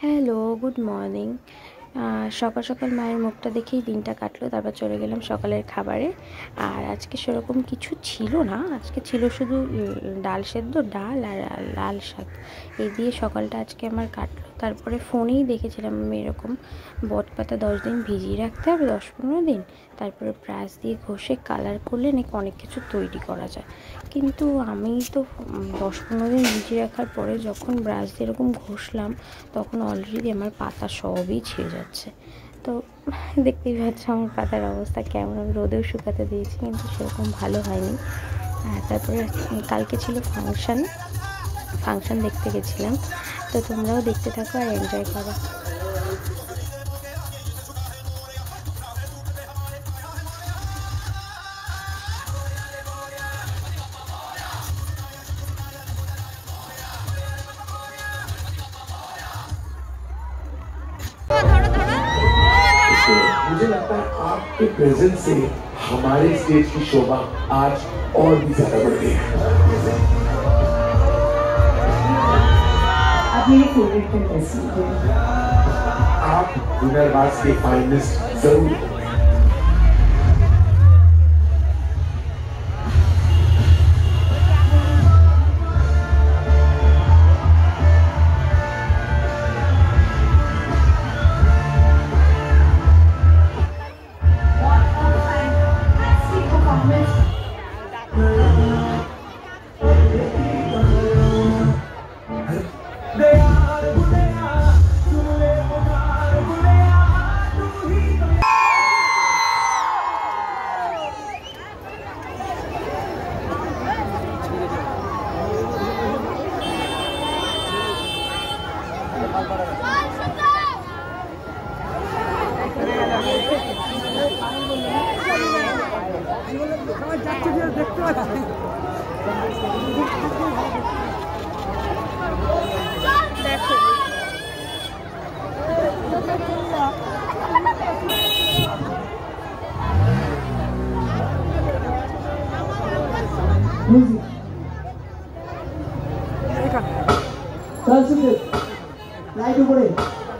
Hello, good morning. সকাল সকাল মায়ের মুখটা দেখেই দিনটা কাটলো। তারপর চলে গেলাম সকালের খাবারে। আর আজকে সেরকম কিছু ছিল না, আজকে ছিল শুধু ডাল সেদ্ধ, ডাল আর লাল শাক, এই দিয়ে সকালটা আজকে আমার কাটলো। তারপরে ফোনেই দেখেছিলাম আমি এরকম বটপাতা 10 দিন ভিজিয়ে রাখতে হবে, 10-15 দিন, তারপরে ব্রাশ দিয়ে ঘষে কালার করলে নাকি অনেক কিছু তৈরি করা যায়। কিন্তু আমি তো 10-15 দিন ভিজিয়ে রাখার পরে যখন ব্রাশ দিয়ে এরকম ঘষলাম, তখন অলরেডি আমার পাতা সবই ছিঁড়ে যাচ্ছে। তো দেখতেই পাচ্ছ আমার পাতার অবস্থা কেমন। আমি রোদেও শুকাতে দিয়েছি, কিন্তু সেরকম ভালো হয়নি। তারপরে কালকে ছিল ফাংশান দেখতে গেছিলাম। তো তোমরাও দেখতে থাকো আর এনজয় করো। मुझे लगता है आपके प्रेजेंस से हमारे स्टेज की शोभा आज और भी ज्यादा बढ़ गई है। आप मेरी फेवरेट कंटेस्टेंट हैं। आप हुनरबाज के फाइनलिस्ट जरूर हो। চল সুন্দর লাইট উপরে।